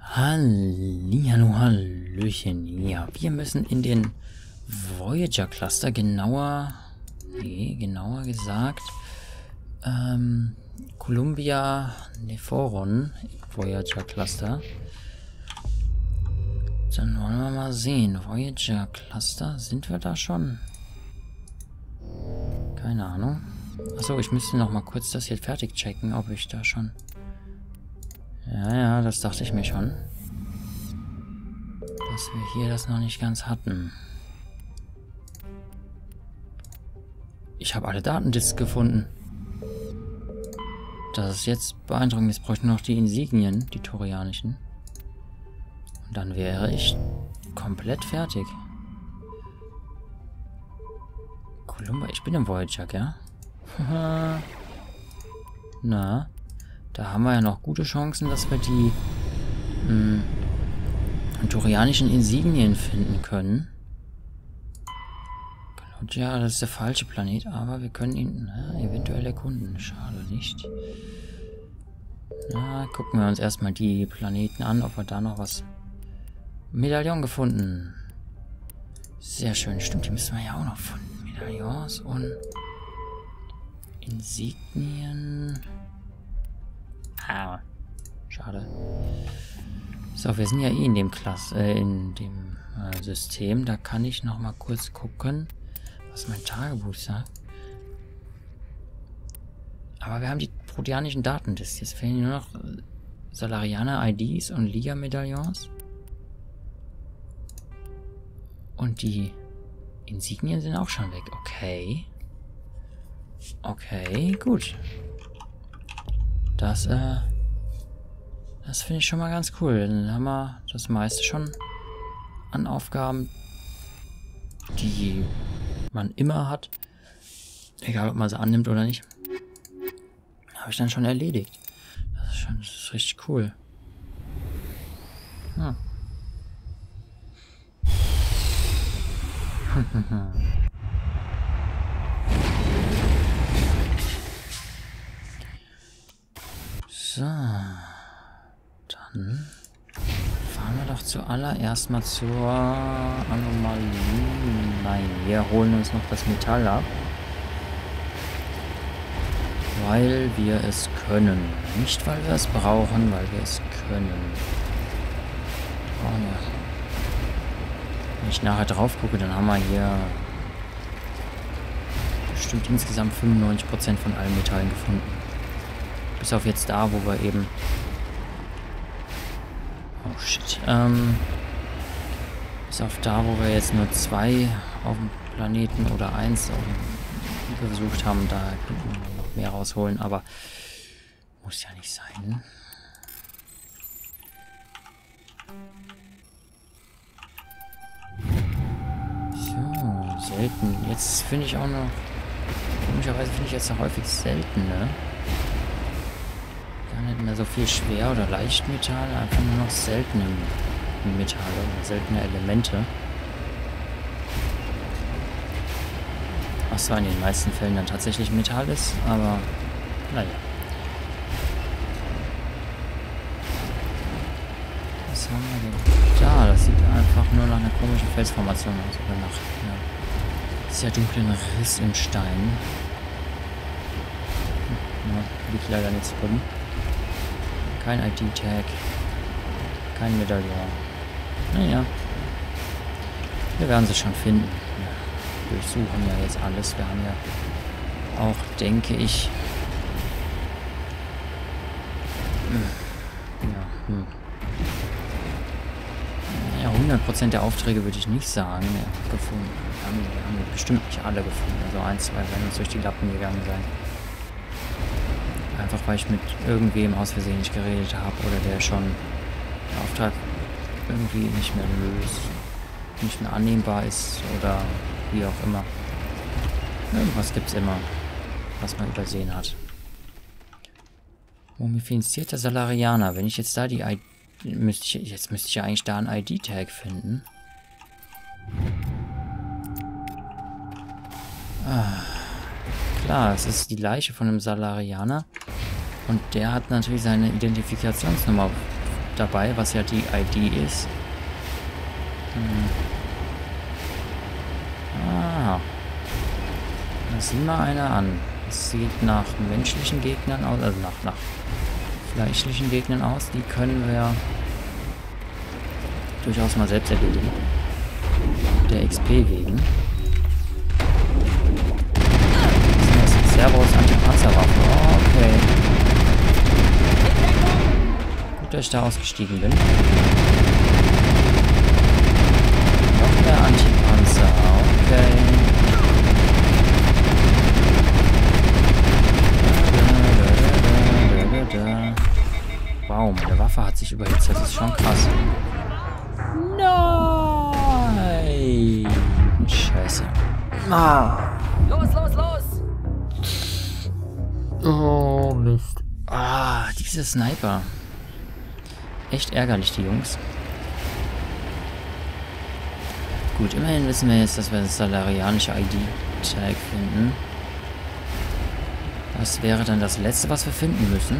Hallihallo, hallöchen. Ja, wir müssen in den Voyager Cluster, genauer gesagt, Columbia Nephoron Voyager Cluster. Dann wollen wir mal sehen. Voyager Cluster, sind wir da schon? Keine Ahnung. Achso, ich müsste noch mal kurz das hier fertig checken, ob ich da schon... Ja, das dachte ich mir schon. Dass wir hier das noch nicht ganz hatten. Ich habe alle Datendisks gefunden. Das ist jetzt beeindruckend. Jetzt bräuchten wir noch die Insignien, die Torianischen. Und dann wäre ich komplett fertig. Columbia, ich bin im Voyager, gell? Na, da haben wir ja noch gute Chancen, dass wir die Torianischen Insignien finden können. Ja, das ist der falsche Planet, aber wir können ihn eventuell erkunden. Schade nicht. Na, gucken wir uns erstmal die Planeten an, ob wir da noch was... Medaillon gefunden. Sehr schön. Stimmt, die müssen wir ja auch noch finden. Medaillons und Insignien. Ah, schade. So, wir sind ja eh in dem System. Da kann ich noch mal kurz gucken, was mein Tagebuch sagt. Aber wir haben die proteanischen Datendisks. Jetzt fehlen nur noch Salarianer-IDs und Liga-Medaillons. Und die Insignien sind auch schon weg. Okay. Okay, gut. Das finde ich schon mal ganz cool. Dann haben wir das meiste schon an Aufgaben, die man immer hat. Egal, ob man sie annimmt oder nicht. Habe ich dann schon erledigt. Das ist richtig cool. Hm. So. Dann fahren wir doch zuallererst mal zur Anomalie. Nein, wir holen uns noch das Metall ab. Weil wir es können. Nicht, weil wir es brauchen, weil wir es können. Oh, ja. Wenn ich nachher drauf gucke, dann haben wir hier bestimmt insgesamt 95% von allen Metallen gefunden. Bis auf jetzt da, wo wir eben... Oh shit. Bis auf da, wo wir jetzt nur 2 auf dem Planeten oder 1 besucht haben, da könnten wir noch mehr rausholen, aber muss ja nicht sein. So, selten. Jetzt finde ich auch noch... Komischerweise finde ich jetzt noch häufig selten, ne? Gar nicht mehr so viel Schwer- oder Leichtmetall, einfach nur noch seltene Metalle oder seltene Elemente. Was zwar in den meisten Fällen dann tatsächlich Metall ist, aber naja. Was haben wir denn da? Das sieht einfach nur nach einer komischen Felsformation aus, oder nach einer sehr dunklen Riss im Stein. Ja, liegt leider nichts rum. Kein ID-Tag. Kein Medaillon. Naja. Wir werden sie schon finden. Wir durchsuchen ja jetzt alles. Wir haben ja auch, denke ich... Ja, 100% der Aufträge würde ich nicht sagen. Ja, gefunden. Wir haben bestimmt nicht alle gefunden. Also 1, 2 werden uns durch die Lappen gegangen sein. Einfach weil ich mit irgendwem aus Versehen nicht geredet habe oder der schon der Auftrag irgendwie nicht mehr löst, nicht mehr annehmbar ist oder wie auch immer. Irgendwas gibt's immer, was man übersehen hat. Mumifizierter Salarianer. Wenn ich jetzt da die ID... müsste ich ja eigentlich da einen ID-Tag finden. Ah, klar, es ist die Leiche von einem Salarianer. Und der hat natürlich seine Identifikationsnummer dabei, was ja die ID ist. Ah. Da sieh mal einer an. Es sieht nach menschlichen Gegnern aus, also nach fleischlichen Gegnern aus. Die können wir durchaus mal selbst erledigen. Der XP wegen. Das sind Servos Antipanzerwaffen. Oh, okay. Gut, dass ich da ausgestiegen bin. Noch mehr Antipanzer. Okay. Wow, meine Waffe hat sich überhitzt. Das ist schon krass. Nein! Scheiße. Ah. Los, los, los! Oh, Mist. Ah, diese Sniper. Echt ärgerlich, die Jungs. Gut, immerhin wissen wir jetzt, dass wir das salarianische ID-Tag finden. Das wäre dann das letzte, was wir finden müssen.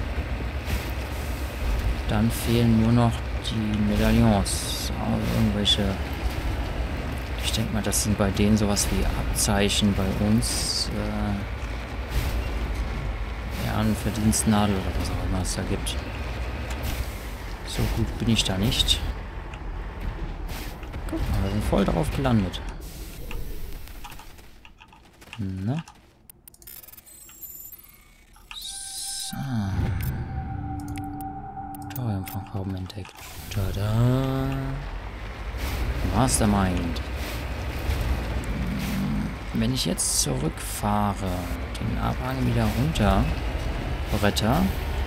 Dann fehlen nur noch die Medaillons. Also irgendwelche... Ich denke mal, das sind bei denen sowas wie Abzeichen, bei uns Ehrenverdienstnadel oder was auch immer es da gibt. So gut bin ich da nicht. Guck mal, wir sind voll drauf gelandet. Na? So. Thorium von Kauben entdeckt. Tada! Mastermind. Wenn ich jetzt zurückfahre, den Abhang wieder runter, Bretter,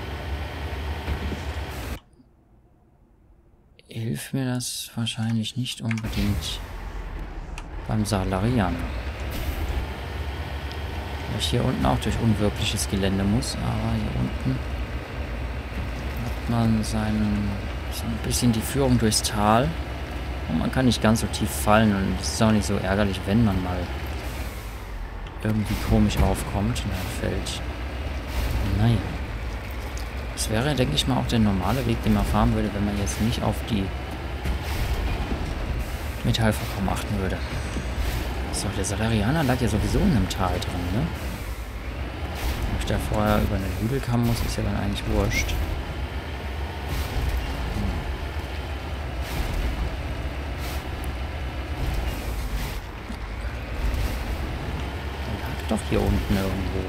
hilft mir das wahrscheinlich nicht unbedingt beim Salarianer. Weil ich hier unten auch durch unwirkliches Gelände muss, aber hier unten hat man so ein bisschen die Führung durchs Tal und man kann nicht ganz so tief fallen und es ist auch nicht so ärgerlich, wenn man mal irgendwie komisch aufkommt und dann fällt. Naja. Das wäre, denke ich mal, auch der normale Weg, den man fahren würde, wenn man jetzt nicht auf die Metallvorkommen achten würde. So, der Salarianer lag ja sowieso in einem Tal drin, ne? Ob ich da vorher über einen Hügel kommen muss, ist ja dann eigentlich wurscht. Doch hier unten irgendwo.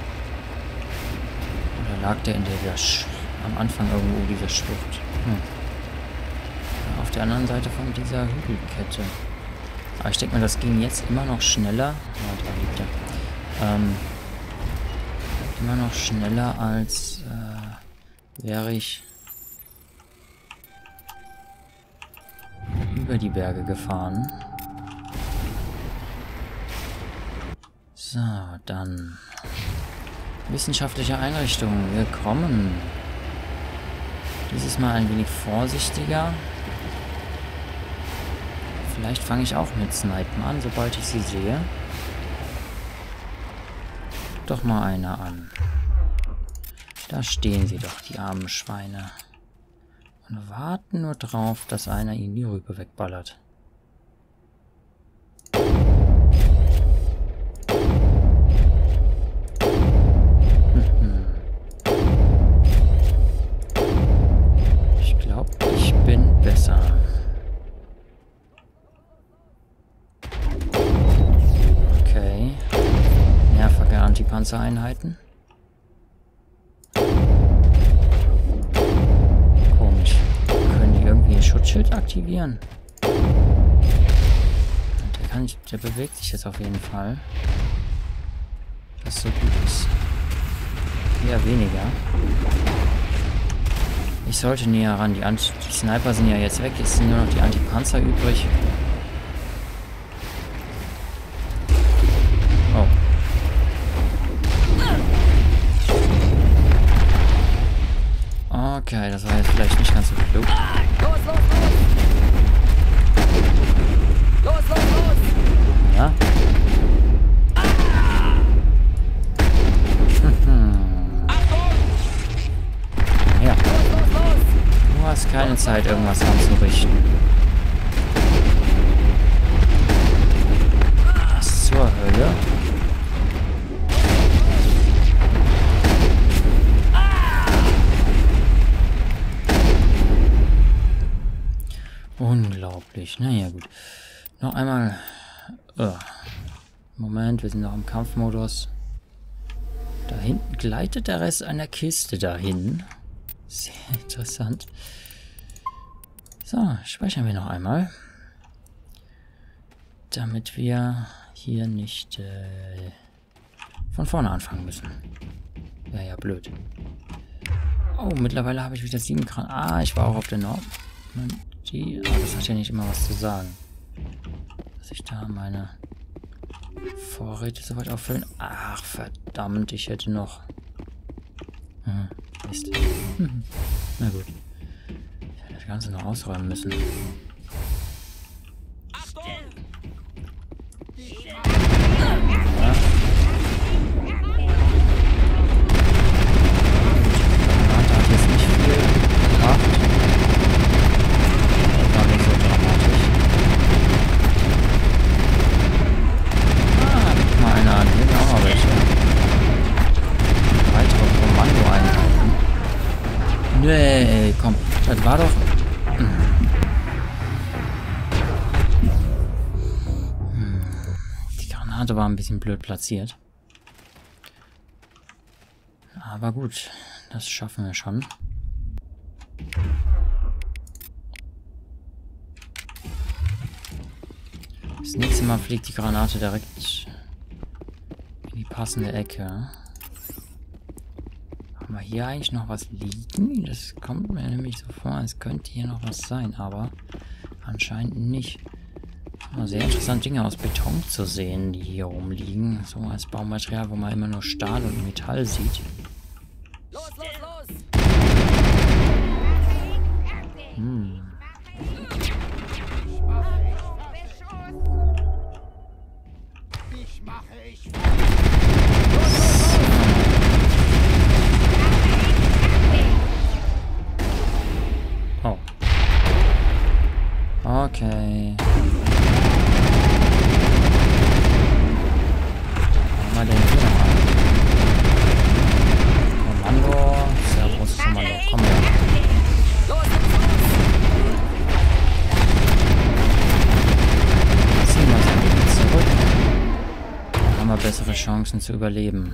Oder lag der in der am Anfang irgendwo dieser Schlucht? Auf der anderen Seite von dieser Hügelkette. Aber ich denke mal, das ging jetzt immer noch schneller. Ja, da liegt er. Immer noch schneller als wäre ich über die Berge gefahren. So, dann wissenschaftliche Einrichtungen. Wir kommen. Dieses Mal ein wenig vorsichtiger. Vielleicht fange ich auch mit Snipen an, sobald ich sie sehe. Doch mal einer an. Da stehen sie doch, die armen Schweine. Und warten nur drauf, dass einer ihnen die Rübe wegballert. Ich bin besser. Okay. Mehrfache Antipanzereinheiten. Komisch. Können die irgendwie ein Schutzschild aktivieren? Der bewegt sich jetzt auf jeden Fall. Was so gut ist. Eher weniger. Ich sollte näher ran. Die Sniper sind ja jetzt weg. Jetzt sind nur noch die Antipanzer übrig. Oh. Okay, das war jetzt vielleicht nicht ganz so klug. Los, los, los! Los, los, los! Ja. hast keine Zeit, irgendwas anzurichten. Was zur Hölle? Unglaublich. Naja, gut. Noch einmal. Moment, wir sind noch im Kampfmodus. Da hinten gleitet der Rest einer Kiste dahin. Sehr interessant. So, speichern wir noch einmal. Damit wir hier nicht von vorne anfangen müssen. Wäre ja blöd. Oh, mittlerweile habe ich wieder 7 Granaten. Ah, ich war auch auf der Nord. Aber das hat ja nicht immer was zu sagen. Dass ich da meine Vorräte soweit auffüllen. Ach, verdammt, ich hätte noch... Mist. Na gut. Ich hätte das Ganze noch ausräumen müssen. Ja. Granate hat jetzt nicht viel gebracht. Das war nicht so dramatisch. Ah, guck mal einer an. Hier sind auch mal welche. Weitere Kommandoeinheiten. Nee, komm. Das war doch... Die Granate war ein bisschen blöd platziert. Aber gut, das schaffen wir schon. Das nächste Mal fliegt die Granate direkt in die passende Ecke. Haben wir hier eigentlich noch was liegen? Das kommt mir nämlich so vor, als könnte hier noch was sein, aber anscheinend nicht. Sehr interessant, Dinge aus Beton zu sehen, die hier rumliegen. So als Baumaterial, wo man immer nur Stahl und Metall sieht. Los, los, los! Oh. Okay. Was haben wir denn hier noch an? Kommando. Sehr großes Kommando. Komm her. Ziehen wir uns ein bisschen zurück. Dann haben wir bessere Chancen zu überleben.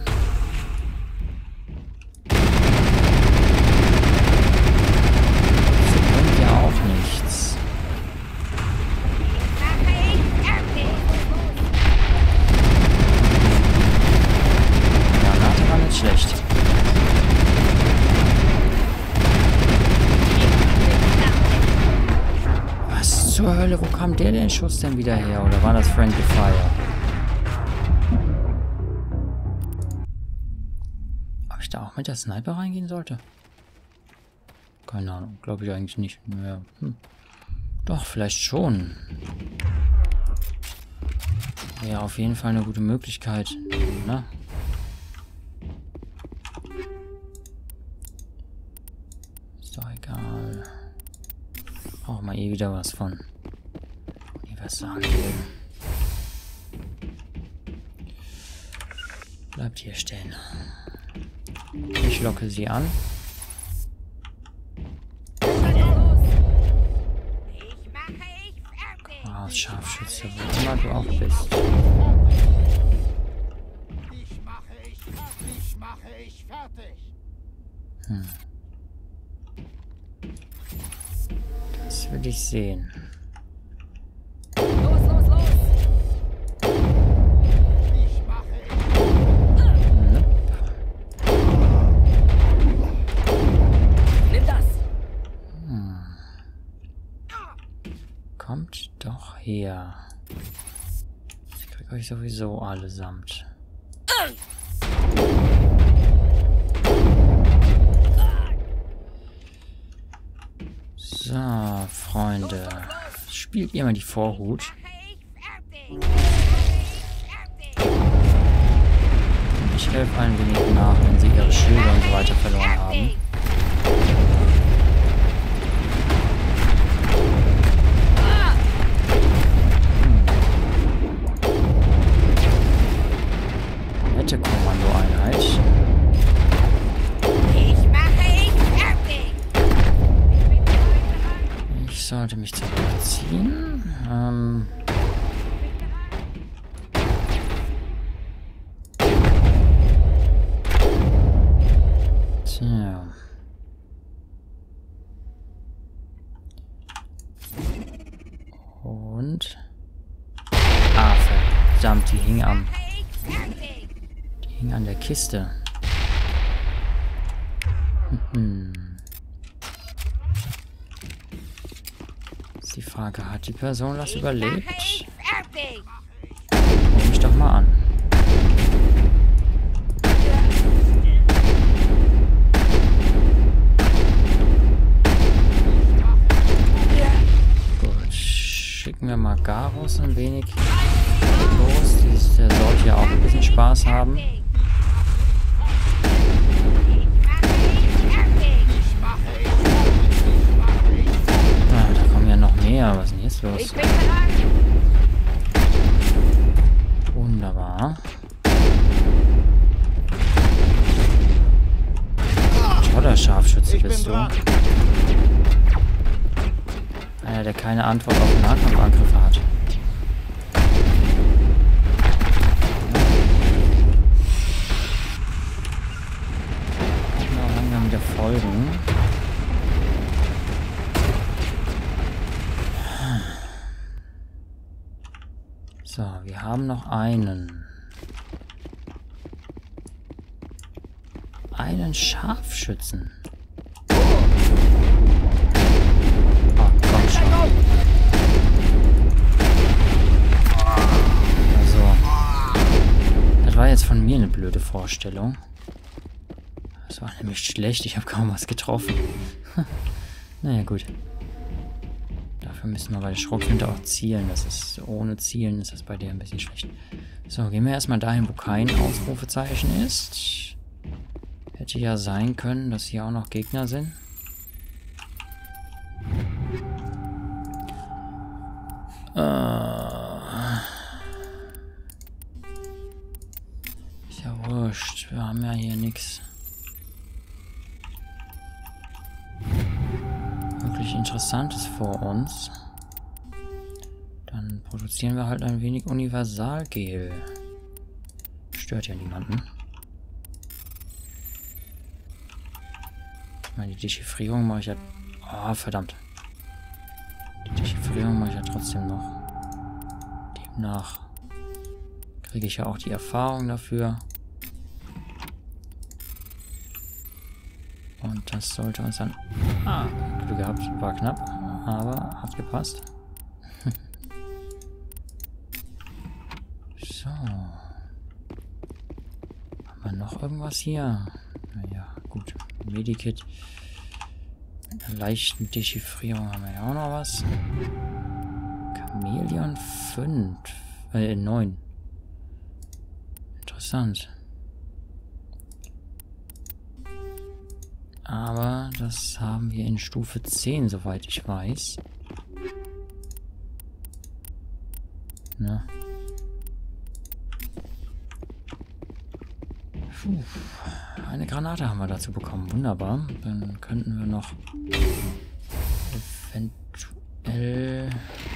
Schlecht. Was zur Hölle? Wo kam der den Schuss denn wieder her? Oder war das Friendly Fire? Ob ich da auch mit der Sniper reingehen sollte? Keine Ahnung. Glaube ich eigentlich nicht. Naja. Doch, vielleicht schon. Wäre auf jeden Fall eine gute Möglichkeit. Na? Ist doch egal. Brauchen wir eh wieder was von Universal. Bleibt hier stehen. Ich locke sie an. Raus, Scharfschütze, wo immer du auch bist. Ich mache fertig. Das will ich sehen. Los, los, los! Nope. Nimm das! Kommt doch her. Ich krieg euch sowieso allesamt. So, Freunde. Spielt ihr mal die Vorhut. Und ich helfe ein wenig nach, wenn sie ihre Schilder und so weiter verloren haben. sollte mich zurückziehen. Tja. Und... Ah, verdammt, die hing an der Kiste. Ist die Frage, hat die Person das überlebt? Ruf mich doch mal an. Gut, schicken wir mal Garus ein wenig los. Der sollte ja auch ein bisschen Spaß haben. Ja, was ist denn jetzt los? Wunderbar. Toller Scharfschütze bist du. Einer, der keine Antwort auf Nahkampfangriffe hat. Noch langsam wieder folgen. So, wir haben noch einen Scharfschützen. Oh, komm schon. Also, das war jetzt von mir eine blöde Vorstellung. Das war nämlich schlecht, ich habe kaum was getroffen. Naja, gut. Dafür müssen wir bei der Schrotflinte auch zielen. Das ist, ohne Zielen ist das bei der ein bisschen schlecht. So, gehen wir erstmal dahin, wo kein Ausrufezeichen ist. Hätte ja sein können, dass hier auch noch Gegner sind. Ist ja wurscht. Wir haben ja hier nichts wirklich Interessantes vor uns. Dann produzieren wir halt ein wenig Universalgel. Stört ja niemanden. Ich meine, die Dechiffrierung mache ich ja... Oh, verdammt. Die Dechiffrierung mache ich ja trotzdem noch. Demnach kriege ich ja auch die Erfahrung dafür. Und das sollte uns dann... Ah, Glück gehabt, war knapp, aber hat gepasst. So. Haben wir noch irgendwas hier? Naja, gut. Medikit. Mit einer leichten Dechiffrierung haben wir ja auch noch was. Chameleon 9. Interessant. Aber das haben wir in Stufe 10, soweit ich weiß. Ne? Puh. Eine Granate haben wir dazu bekommen. Wunderbar. Dann könnten wir noch eventuell,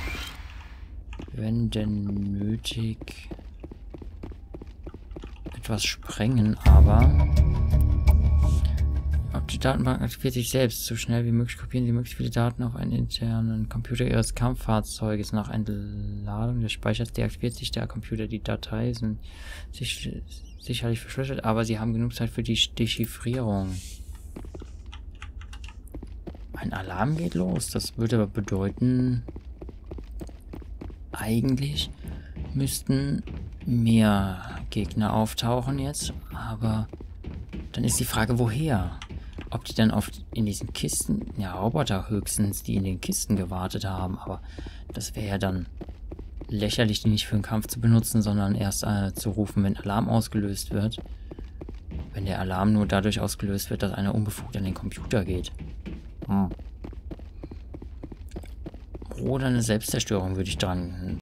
wenn denn nötig, etwas sprengen, aber... Die Datenbank aktiviert sich selbst. So schnell wie möglich kopieren Sie möglichst viele Daten auf einen internen Computer Ihres Kampffahrzeuges. Nach Entladung des Speichers deaktiviert sich der Computer. Die Datei sind sicherlich verschlüsselt, aber Sie haben genug Zeit für die Dechiffrierung. Ein Alarm geht los. Das würde aber bedeuten, eigentlich müssten mehr Gegner auftauchen jetzt, aber dann ist die Frage, woher? Ob die dann oft in diesen Kisten, ja, Roboter höchstens, die in den Kisten gewartet haben, aber das wäre ja dann lächerlich, die nicht für den Kampf zu benutzen, sondern erst zu rufen, wenn Alarm ausgelöst wird. Wenn der Alarm nur dadurch ausgelöst wird, dass einer unbefugt an den Computer geht. Oder eine Selbstzerstörung würde ich dran